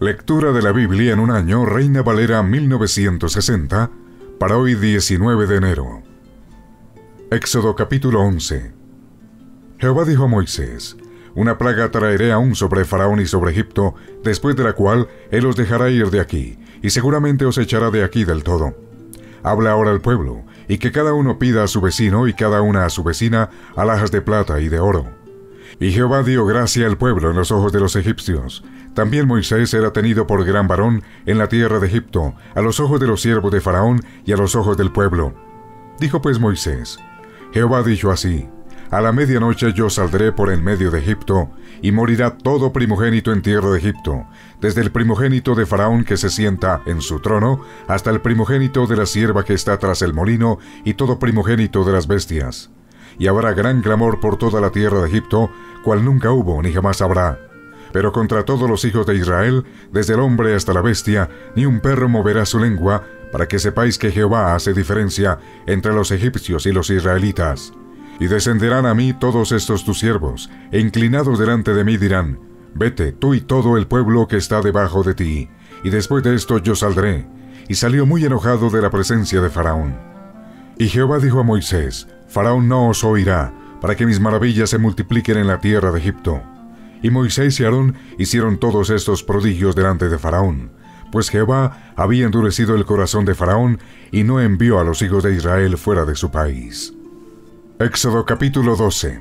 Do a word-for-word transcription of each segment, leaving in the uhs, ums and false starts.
Lectura de la Biblia en un año, Reina Valera mil novecientos sesenta, para hoy diecinueve de enero. Éxodo capítulo once. Jehová dijo a Moisés: Una plaga traeré aún sobre Faraón y sobre Egipto, después de la cual él os dejará ir de aquí, y seguramente os echará de aquí del todo. Habla ahora al pueblo, y que cada uno pida a su vecino y cada una a su vecina alhajas de plata y de oro. Y Jehová dio gracia al pueblo en los ojos de los egipcios. También Moisés era tenido por gran varón en la tierra de Egipto, a los ojos de los siervos de Faraón y a los ojos del pueblo. Dijo pues Moisés: Jehová ha dicho así: A la medianoche yo saldré por en medio de Egipto, y morirá todo primogénito en tierra de Egipto, desde el primogénito de Faraón que se sienta en su trono, hasta el primogénito de la sierva que está tras el molino, y todo primogénito de las bestias. Y habrá gran clamor por toda la tierra de Egipto, cual nunca hubo ni jamás habrá. Pero contra todos los hijos de Israel, desde el hombre hasta la bestia, ni un perro moverá su lengua, para que sepáis que Jehová hace diferencia entre los egipcios y los israelitas. Y descenderán a mí todos estos tus siervos, e inclinados delante de mí dirán: Vete, tú y todo el pueblo que está debajo de ti, y después de esto yo saldré. Y salió muy enojado de la presencia de Faraón. Y Jehová dijo a Moisés: Faraón no os oirá, para que mis maravillas se multipliquen en la tierra de Egipto. Y Moisés y Aarón hicieron todos estos prodigios delante de Faraón, pues Jehová había endurecido el corazón de Faraón, y no envió a los hijos de Israel fuera de su país. Éxodo capítulo doce.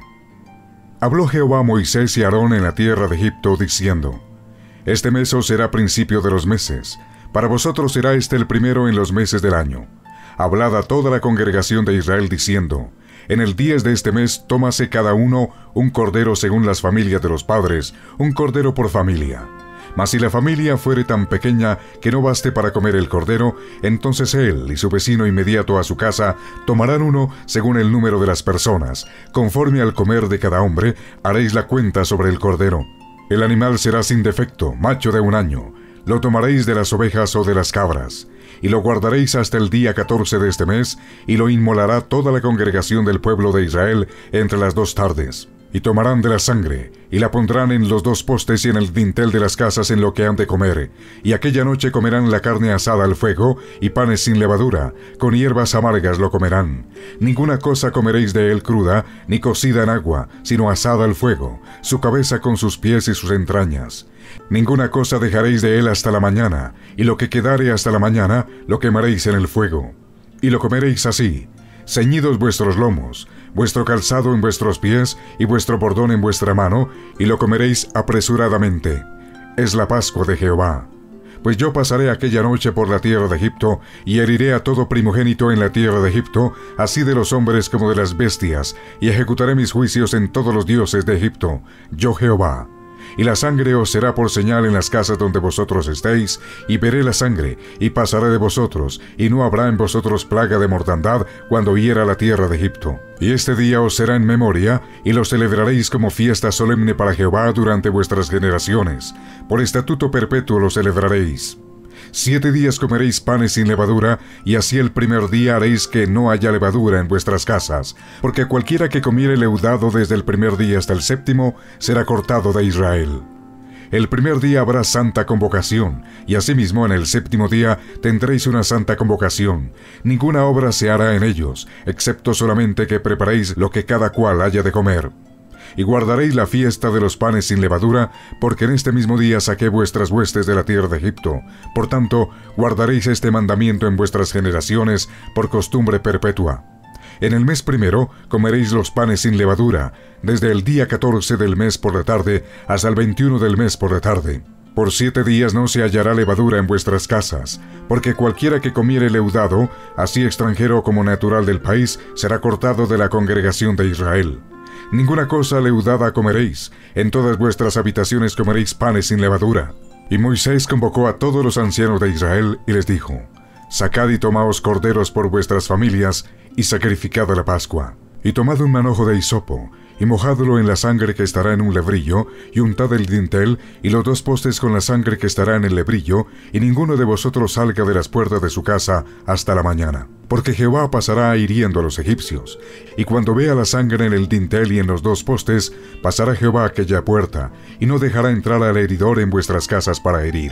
Habló Jehová a Moisés y Aarón en la tierra de Egipto, diciendo: Este mes os será principio de los meses, para vosotros será este el primero en los meses del año. Hablad a toda la congregación de Israel, diciendo: En el diez de este mes tómase cada uno un cordero según las familias de los padres, un cordero por familia. Mas si la familia fuere tan pequeña que no baste para comer el cordero, entonces él y su vecino inmediato a su casa tomarán uno según el número de las personas. Conforme al comer de cada hombre, haréis la cuenta sobre el cordero. El animal será sin defecto, macho de un año. Lo tomaréis de las ovejas o de las cabras, y lo guardaréis hasta el día catorce de este mes, y lo inmolará toda la congregación del pueblo de Israel entre las dos tardes. Y tomarán de la sangre, y la pondrán en los dos postes y en el dintel de las casas en lo que han de comer, y aquella noche comerán la carne asada al fuego, y panes sin levadura, con hierbas amargas lo comerán. Ninguna cosa comeréis de él cruda, ni cocida en agua, sino asada al fuego, su cabeza con sus pies y sus entrañas. Ninguna cosa dejaréis de él hasta la mañana, y lo que quedare hasta la mañana, lo quemaréis en el fuego. Y lo comeréis así: ceñidos vuestros lomos, vuestro calzado en vuestros pies, y vuestro bordón en vuestra mano, y lo comeréis apresuradamente. Es la Pascua de Jehová. Pues yo pasaré aquella noche por la tierra de Egipto, y heriré a todo primogénito en la tierra de Egipto, así de los hombres como de las bestias, y ejecutaré mis juicios en todos los dioses de Egipto, yo Jehová. Y la sangre os será por señal en las casas donde vosotros estéis, y veré la sangre, y pasaré de vosotros, y no habrá en vosotros plaga de mortandad cuando hiera la tierra de Egipto. Y este día os será en memoria, y lo celebraréis como fiesta solemne para Jehová durante vuestras generaciones. Por estatuto perpetuo lo celebraréis. Siete días comeréis panes sin levadura, y así el primer día haréis que no haya levadura en vuestras casas, porque cualquiera que comiere leudado desde el primer día hasta el séptimo, será cortado de Israel. El primer día habrá santa convocación, y asimismo en el séptimo día tendréis una santa convocación. Ninguna obra se hará en ellos, excepto solamente que preparéis lo que cada cual haya de comer. Y guardaréis la fiesta de los panes sin levadura, porque en este mismo día saqué vuestras huestes de la tierra de Egipto. Por tanto, guardaréis este mandamiento en vuestras generaciones por costumbre perpetua. En el mes primero comeréis los panes sin levadura, desde el día catorce del mes por la tarde hasta el veintiuno del mes por la tarde. Por siete días no se hallará levadura en vuestras casas, porque cualquiera que comiere leudado, así extranjero como natural del país, será cortado de la congregación de Israel. Ninguna cosa leudada comeréis, en todas vuestras habitaciones comeréis panes sin levadura. Y Moisés convocó a todos los ancianos de Israel y les dijo: Sacad y tomaos corderos por vuestras familias, y sacrificad a la Pascua. Y tomad un manojo de hisopo, y mojadlo en la sangre que estará en un lebrillo, y untad el dintel, y los dos postes con la sangre que estará en el lebrillo, y ninguno de vosotros salga de las puertas de su casa hasta la mañana. Porque Jehová pasará hiriendo a los egipcios, y cuando vea la sangre en el dintel y en los dos postes, pasará Jehová aquella puerta, y no dejará entrar al heridor en vuestras casas para herir.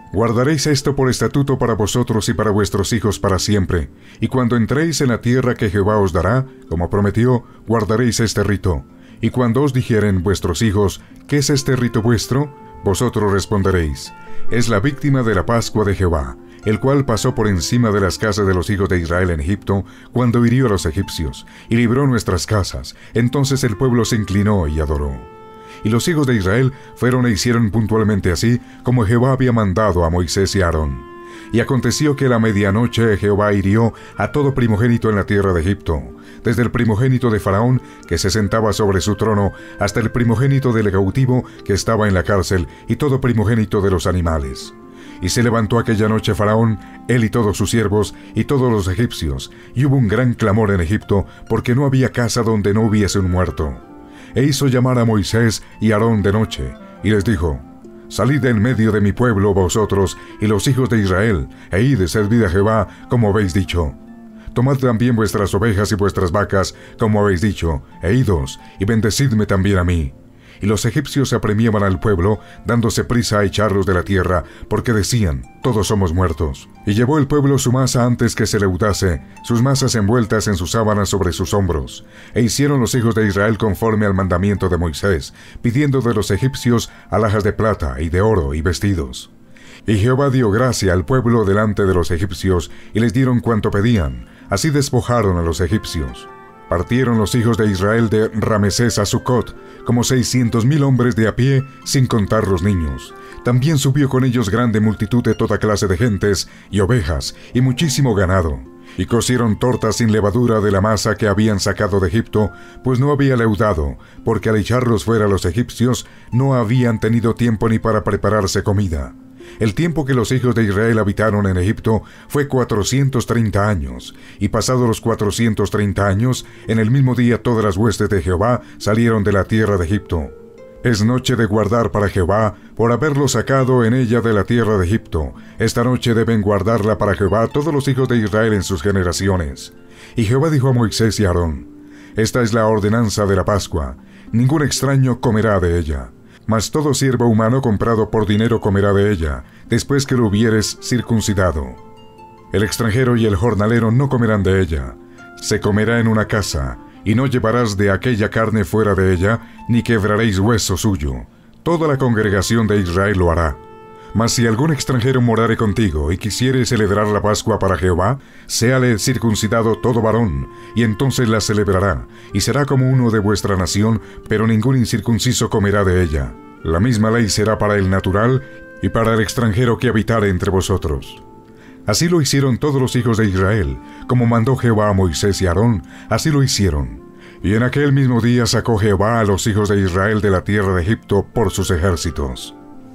Guardaréis esto por estatuto para vosotros y para vuestros hijos para siempre, y cuando entréis en la tierra que Jehová os dará, como prometió, guardaréis este rito. Y cuando os dijeren vuestros hijos, ¿qué es este rito vuestro?, vosotros responderéis, es la víctima de la Pascua de Jehová, el cual pasó por encima de las casas de los hijos de Israel en Egipto, cuando hirió a los egipcios, y libró nuestras casas. Entonces el pueblo se inclinó y adoró. Y los hijos de Israel fueron e hicieron puntualmente así, como Jehová había mandado a Moisés y a Aarón. Y aconteció que a la medianoche Jehová hirió a todo primogénito en la tierra de Egipto, desde el primogénito de Faraón, que se sentaba sobre su trono, hasta el primogénito del cautivo que estaba en la cárcel, y todo primogénito de los animales. Y se levantó aquella noche Faraón, él y todos sus siervos, y todos los egipcios, y hubo un gran clamor en Egipto, porque no había casa donde no hubiese un muerto. E hizo llamar a Moisés y a Aarón de noche, y les dijo, salid en medio de mi pueblo vosotros y los hijos de Israel, e id, servid a Jehová, como habéis dicho. Tomad también vuestras ovejas y vuestras vacas, como habéis dicho, e idos, y bendecidme también a mí. Y los egipcios apremiaban al pueblo, dándose prisa a echarlos de la tierra, porque decían, todos somos muertos. Y llevó el pueblo su masa antes que se leudase, sus masas envueltas en sus sábanas sobre sus hombros. E hicieron los hijos de Israel conforme al mandamiento de Moisés, pidiendo de los egipcios alhajas de plata y de oro y vestidos. Y Jehová dio gracia al pueblo delante de los egipcios, y les dieron cuanto pedían, así despojaron a los egipcios. Partieron los hijos de Israel de Ramesés a Sucot, como seiscientos mil hombres de a pie, sin contar los niños. También subió con ellos grande multitud de toda clase de gentes, y ovejas, y muchísimo ganado. Y cocieron tortas sin levadura de la masa que habían sacado de Egipto, pues no había leudado, porque al echarlos fuera los egipcios, no habían tenido tiempo ni para prepararse comida. El tiempo que los hijos de Israel habitaron en Egipto fue cuatrocientos treinta años, y pasados los cuatrocientos treinta años, en el mismo día todas las huestes de Jehová salieron de la tierra de Egipto. Es noche de guardar para Jehová, por haberlo sacado en ella de la tierra de Egipto. Esta noche deben guardarla para Jehová todos los hijos de Israel en sus generaciones. Y Jehová dijo a Moisés y a Aarón, esta es la ordenanza de la Pascua, ningún extraño comerá de ella. Mas todo siervo humano comprado por dinero comerá de ella, después que lo hubieres circuncidado. El extranjero y el jornalero no comerán de ella. Se comerá en una casa, y no llevarás de aquella carne fuera de ella, ni quebraréis hueso suyo. Toda la congregación de Israel lo hará. Mas si algún extranjero morare contigo y quisiere celebrar la Pascua para Jehová, séale circuncidado todo varón, y entonces la celebrará, y será como uno de vuestra nación, pero ningún incircunciso comerá de ella. La misma ley será para el natural y para el extranjero que habitare entre vosotros. Así lo hicieron todos los hijos de Israel, como mandó Jehová a Moisés y a Aarón, así lo hicieron. Y en aquel mismo día sacó Jehová a los hijos de Israel de la tierra de Egipto por sus ejércitos.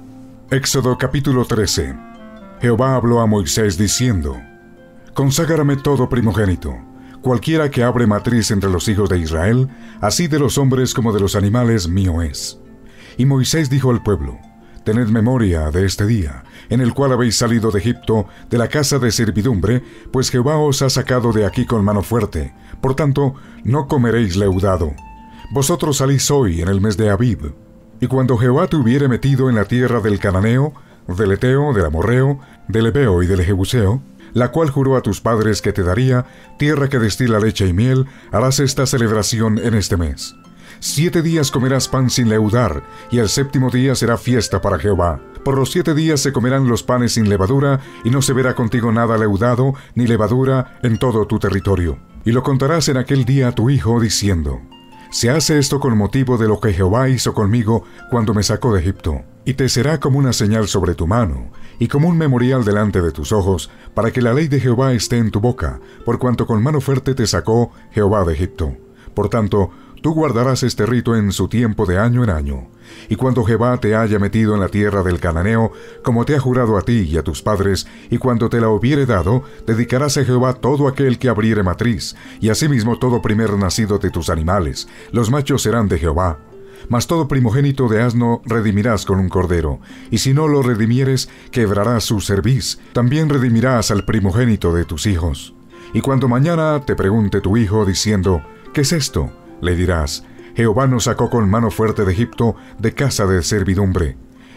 Éxodo capítulo trece. Jehová habló a Moisés diciendo, conságrame todo primogénito, cualquiera que abre matriz entre los hijos de Israel, así de los hombres como de los animales mío es. Y Moisés dijo al pueblo, tened memoria de este día, en el cual habéis salido de Egipto, de la casa de servidumbre, pues Jehová os ha sacado de aquí con mano fuerte, por tanto, no comeréis leudado. Vosotros salís hoy en el mes de Abib. Y cuando Jehová te hubiere metido en la tierra del Cananeo, del Eteo, del Amorreo, del Ebeo y del Jebuseo, la cual juró a tus padres que te daría, tierra que destila leche y miel, harás esta celebración en este mes. Siete días comerás pan sin leudar, y el séptimo día será fiesta para Jehová. Por los siete días se comerán los panes sin levadura, y no se verá contigo nada leudado, ni levadura en todo tu territorio. Y lo contarás en aquel día a tu hijo, diciendo, se hace esto con motivo de lo que Jehová hizo conmigo cuando me sacó de Egipto, y te será como una señal sobre tu mano, y como un memorial delante de tus ojos, para que la ley de Jehová esté en tu boca, por cuanto con mano fuerte te sacó Jehová de Egipto. Por tanto, tú guardarás este rito en su tiempo de año en año. Y cuando Jehová te haya metido en la tierra del Cananeo, como te ha jurado a ti y a tus padres, y cuando te la hubiere dado, dedicarás a Jehová todo aquel que abriere matriz, y asimismo todo primer nacido de tus animales. Los machos serán de Jehová. Mas todo primogénito de asno redimirás con un cordero, y si no lo redimieres, quebrarás su cerviz. También redimirás al primogénito de tus hijos. Y cuando mañana te pregunte tu hijo, diciendo, ¿qué es esto?, le dirás, Jehová nos sacó con mano fuerte de Egipto, de casa de servidumbre.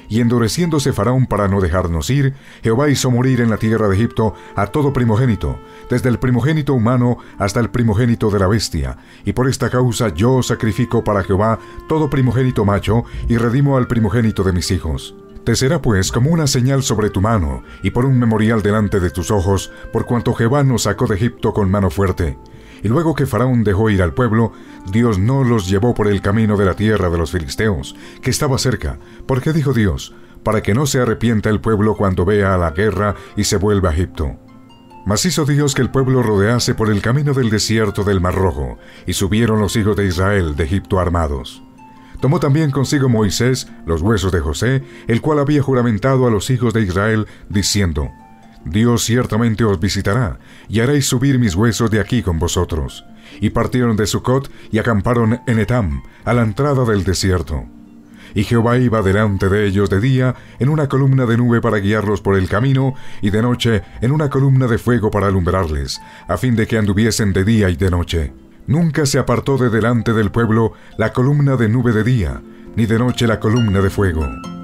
y endureciéndose Faraón para no dejarnos ir, Jehová hizo morir en la tierra de Egipto a todo primogénito, desde el primogénito humano hasta el primogénito de la bestia, y por esta causa yo sacrifico para Jehová todo primogénito macho, y redimo al primogénito de mis hijos. Te será pues como una señal sobre tu mano, y por un memorial delante de tus ojos, por cuanto Jehová nos sacó de Egipto con mano fuerte. Y luego que Faraón dejó ir al pueblo, Dios no los llevó por el camino de la tierra de los filisteos, que estaba cerca, porque dijo Dios, para que no se arrepienta el pueblo cuando vea a la guerra y se vuelva a Egipto. Mas hizo Dios que el pueblo rodease por el camino del desierto del Mar Rojo, y subieron los hijos de Israel de Egipto armados. Tomó también consigo Moisés los huesos de José, el cual había juramentado a los hijos de Israel, diciendo, Dios ciertamente os visitará, y haréis subir mis huesos de aquí con vosotros. Y partieron de Sucot y acamparon en Etam, a la entrada del desierto. Y Jehová iba delante de ellos de día en una columna de nube para guiarlos por el camino, y de noche en una columna de fuego para alumbrarles, a fin de que anduviesen de día y de noche. Nunca se apartó de delante del pueblo la columna de nube de día, ni de noche la columna de fuego.